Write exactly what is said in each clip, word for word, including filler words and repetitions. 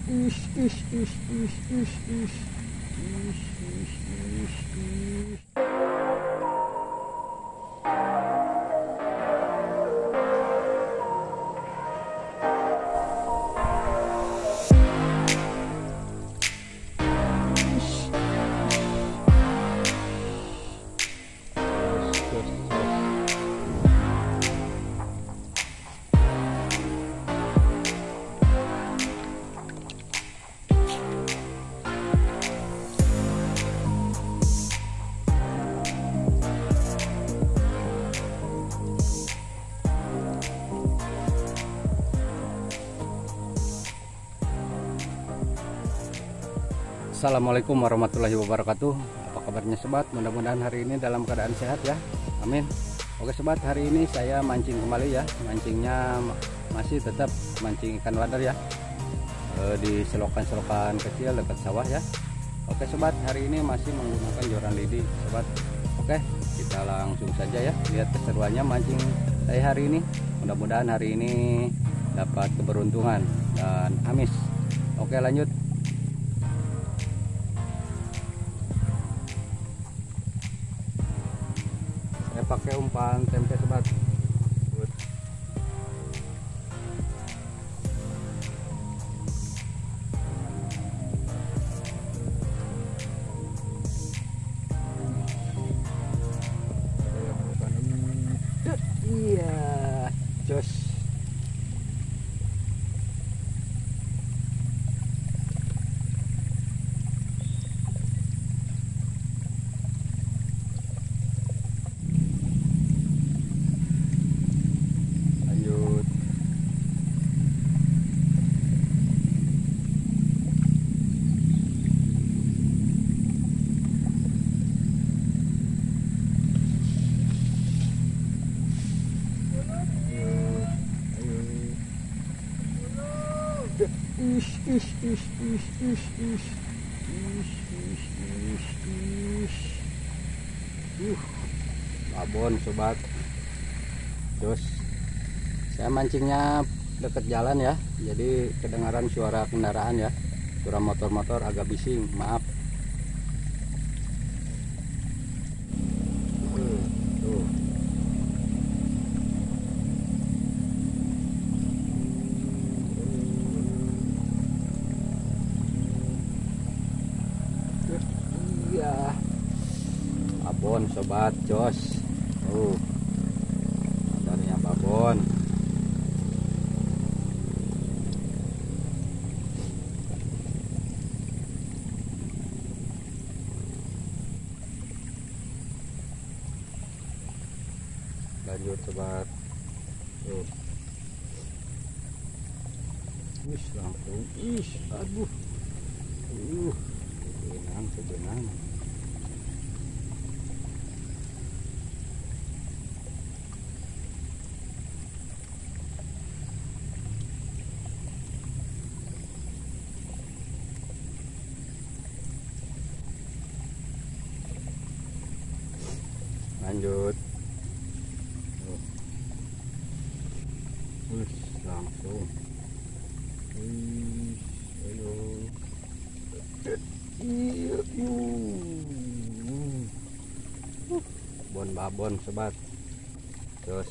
Ish, ish, ish, ish, ish, ish. Ish, ish, ish, ish. Assalamualaikum warahmatullahi wabarakatuh. Apa kabarnya sobat? Mudah-mudahan hari ini dalam keadaan sehat ya. Amin. Oke sobat, hari ini saya mancing kembali ya. Mancingnya masih tetap mancing ikan wadar ya, e, di selokan-selokan kecil dekat sawah ya. Oke sobat, hari ini masih menggunakan joran lidi sobat. Oke, kita langsung saja ya lihat keseruannya mancing saya hari ini. Mudah-mudahan hari ini dapat keberuntungan dan amis. Oke, lanjut. Saya pakai umpan tempe sobat. Good. Iya, jos. Ish, ish, ish, ish, ish, ish, ish, ish, ish, ish. Uh, babon sobat. Terus saya mancingnya dekat jalan ya, jadi kedengaran suara kendaraan ya, suara motor-motor agak bising, maaf. Uh, tuh. Iya, babon sobat, jos. Oh, adanya babon. Lanjut sobat. Tuh. Ish, langsung. Ish, aduh. Uh, sebenang, sebenang. Lanjut. Wih, langsung. Wih, ayo. Iya, uh, bon babon sobat. Terus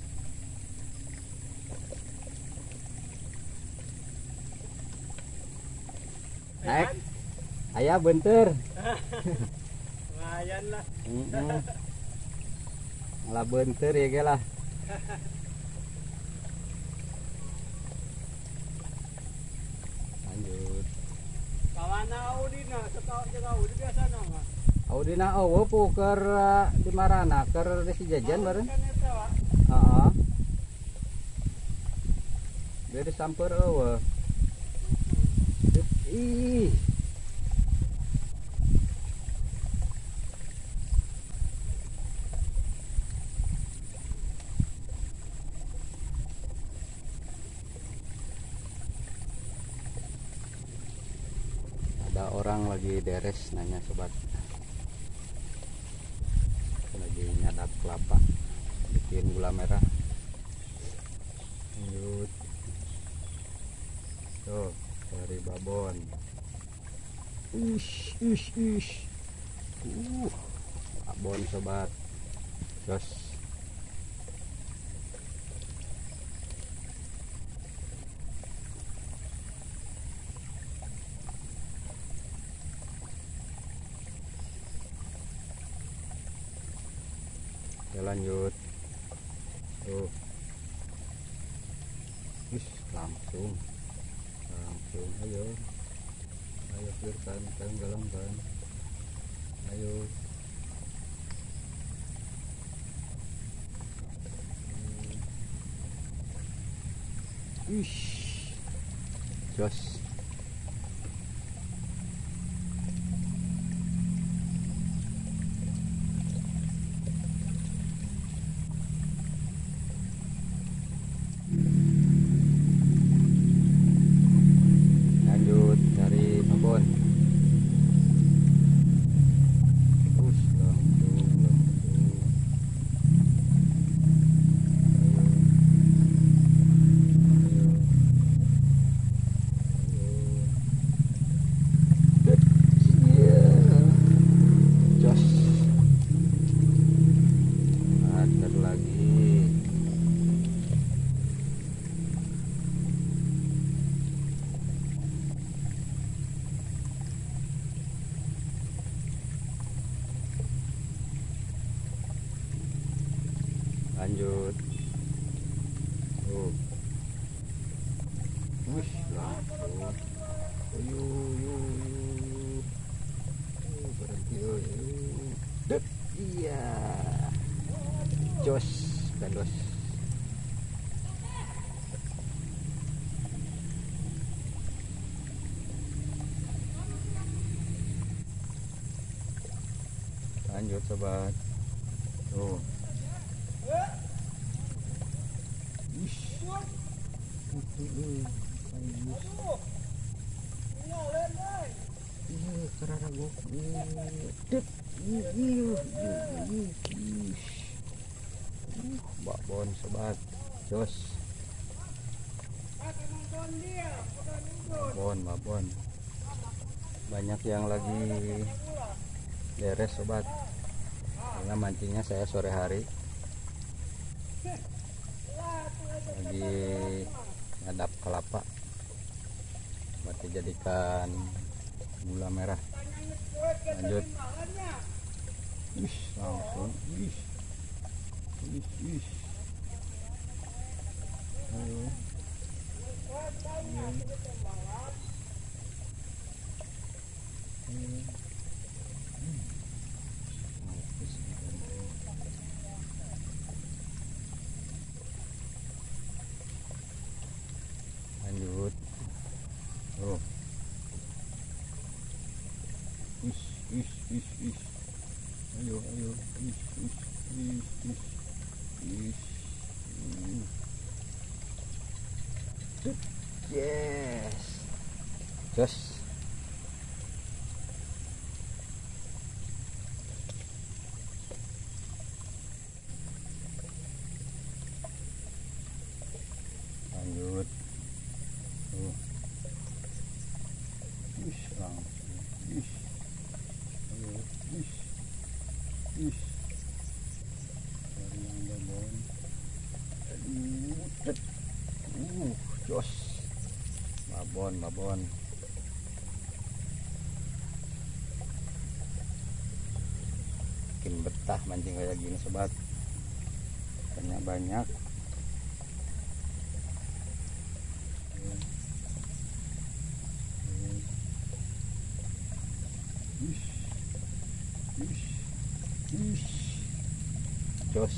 naik ayah bentar. Lumayan lah. Mm -mm. Malah bentar ya gelah. Lanjut. Kawana Audina, setahun jaga Audi biasa nama. Audina awo puker di marana ker di si jajan bareng. Kan eta, Wak. Heeh. Dia disamper awo. Ih. Ada orang lagi deres nanya sobat, lagi nyadap kelapa bikin gula merah. Lanjut tuh. Cari babon. Ush, ush, ush. Uh, babon sobat. Jos. Ya lanjut. Tuh. Wih, langsung. Langsung ayo. Ayo biarkan tenggelamkan. Ayo. Ush. Jos. Lanjut cari babon. Ush, langsung, langsung. Lanjut. Tuh. Wih, langsung. Ayo, ayo, ayo. Oh, berhenti, ayo. Dek. Iya. Jos, gandos. Lanjut sobat. Tuh. Iya, kerana gok. Dep. Iya, babon sobat. Jos. Babon, babon. Banyak yang lagi beres sobat. Karena mancingnya saya sore hari. Lagi ngadap kelapa buat dijadikan gula merah. Lanjut. Wih, langsung. Wih. Wih, wih. Ayo. Ayo. Ayo. Lanjut. Oh. Ish, ish, ish, ish. Ayo, ayo. Ish, ish, ish, ish. Ish. Uh. Yes. Jos. Lanjut. Oh. Ish, langsung. Ish. Ayo, ish. Ish. Cari yang babon. Aduh. Uh, jos. Babon, babon. Bikin betah mancing kayak gini sobat. Banyak banyak. Ish, ish, ish. Jos.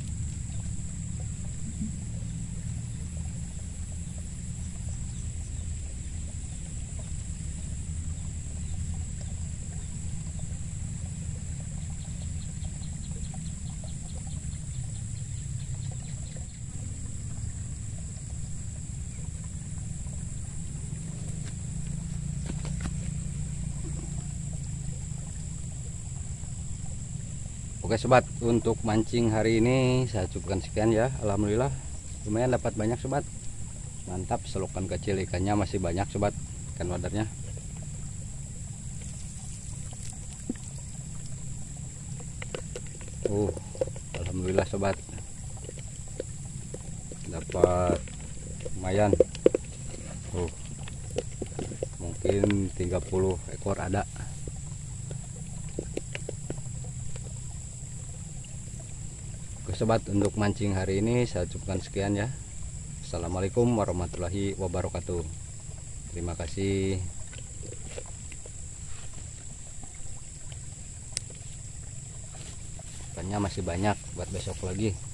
Oke sobat, untuk mancing hari ini saya cukupkan sekian ya. Alhamdulillah lumayan dapat banyak sobat. Mantap, selokan kecil ikannya masih banyak sobat. ikan wadarnya. Uh, alhamdulillah sobat, dapat lumayan. Uh, mungkin tiga puluh ekor ada. Oke sobat, untuk mancing hari ini saya cukupkan sekian ya. Assalamualaikum warahmatullahi wabarakatuh. Terima kasih. Ikannya masih banyak buat besok lagi.